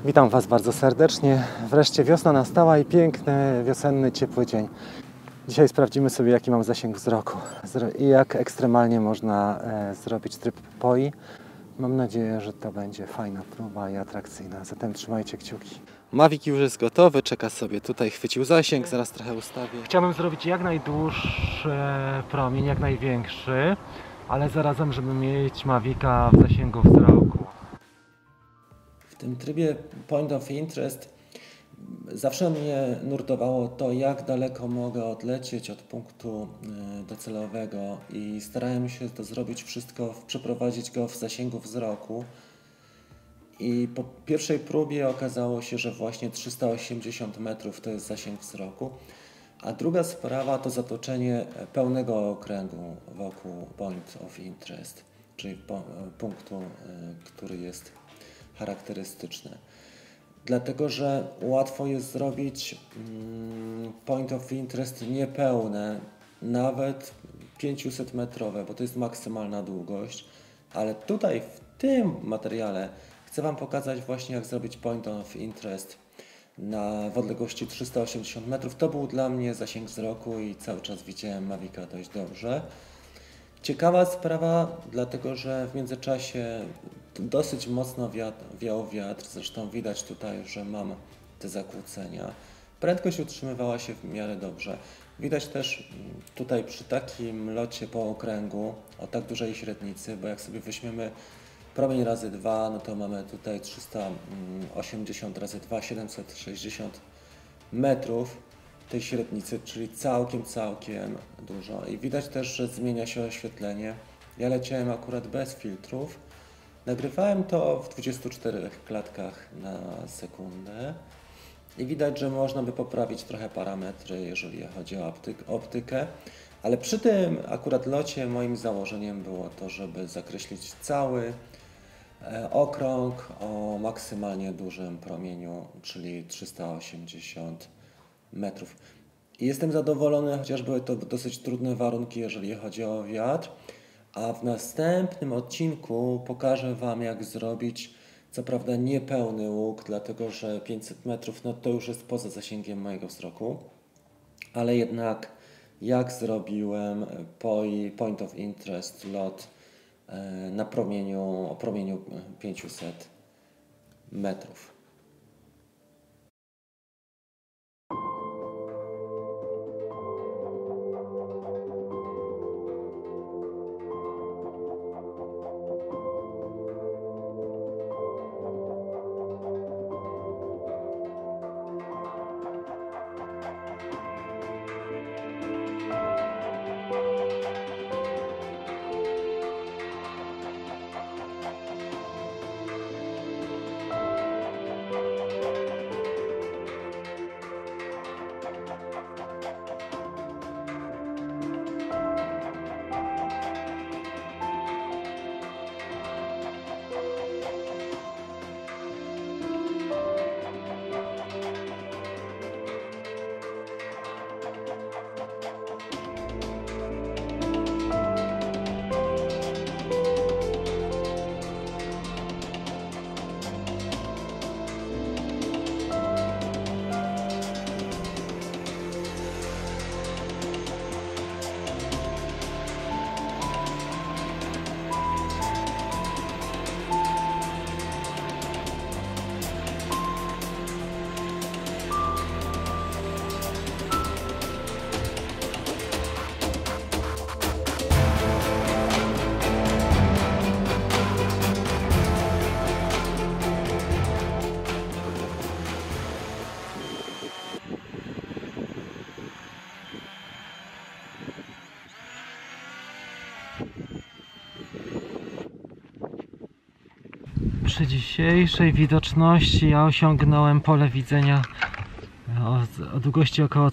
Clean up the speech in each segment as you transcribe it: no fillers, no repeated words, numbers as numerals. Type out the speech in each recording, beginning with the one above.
Witam Was bardzo serdecznie. Wreszcie wiosna nastała i piękny, wiosenny, ciepły dzień. Dzisiaj sprawdzimy sobie, jaki mam zasięg wzroku i jak ekstremalnie można zrobić tryb POI. Mam nadzieję, że to będzie fajna próba i atrakcyjna, zatem trzymajcie kciuki. Mavic już jest gotowy, czeka sobie tutaj, chwycił zasięg, zaraz trochę ustawię. Chciałbym zrobić jak najdłuższy promień, jak największy, ale zarazem, żeby mieć Mavica w zasięgu wzroku. W tym trybie Point of Interest zawsze mnie nurtowało to, jak daleko mogę odlecieć od punktu docelowego i starałem się to zrobić wszystko, przeprowadzić go w zasięgu wzroku. I po pierwszej próbie okazało się, że właśnie 380 metrów to jest zasięg wzroku, a druga sprawa to zatoczenie pełnego okręgu wokół Point of Interest, czyli punktu, który jest charakterystyczne. Dlatego, że łatwo jest zrobić Point of Interest niepełne, nawet 500 metrowe, bo to jest maksymalna długość, ale tutaj w tym materiale chcę Wam pokazać właśnie, jak zrobić Point of Interest w odległości 380 metrów. To był dla mnie zasięg wzroku i cały czas widziałem Mavica dość dobrze. Ciekawa sprawa, dlatego że w międzyczasie dosyć mocno wiał wiatr, zresztą widać tutaj, że mam te zakłócenia. Prędkość utrzymywała się w miarę dobrze. Widać też tutaj przy takim locie po okręgu o tak dużej średnicy, bo jak sobie weźmiemy promień razy 2, no to mamy tutaj 380 razy 2, 760 metrów tej średnicy, czyli całkiem dużo. I widać też, że zmienia się oświetlenie. Ja leciałem akurat bez filtrów. Nagrywałem to w 24 klatkach na sekundę. I widać, że można by poprawić trochę parametry, jeżeli chodzi o optykę. Ale przy tym akurat locie moim założeniem było to, żeby zakreślić cały okrąg o maksymalnie dużym promieniu, czyli 380 metrów. I jestem zadowolony, chociaż były to dosyć trudne warunki, jeżeli chodzi o wiatr. A w następnym odcinku pokażę Wam, jak zrobić, co prawda niepełny łuk, dlatego że 500 metrów no to już jest poza zasięgiem mojego wzroku, ale jednak jak zrobiłem Point of Interest lot o promieniu 500 metrów. Przy dzisiejszej widoczności ja osiągnąłem pole widzenia o długości około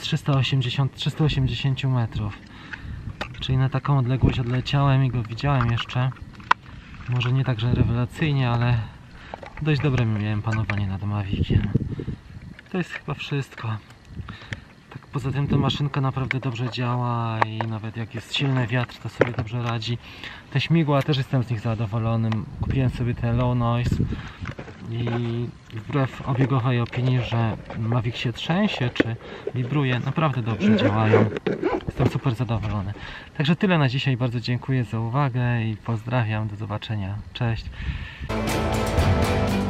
380 metrów. Czyli na taką odległość odleciałem i go widziałem jeszcze. Może nie tak, że rewelacyjnie, ale dość dobre miałem panowanie nad Maviciem. To jest chyba wszystko. Tak Poza tym ta maszynka naprawdę dobrze działa i nawet jak jest silny wiatr, to sobie dobrze radzi. Te śmigła też jestem z nich zadowolony. Kupiłem sobie te low noise i wbrew obiegowej opinii, że Mavic się trzęsie czy wibruje, naprawdę dobrze działają. Jestem super zadowolony. Także tyle na dzisiaj. Bardzo dziękuję za uwagę i pozdrawiam. Do zobaczenia. Cześć.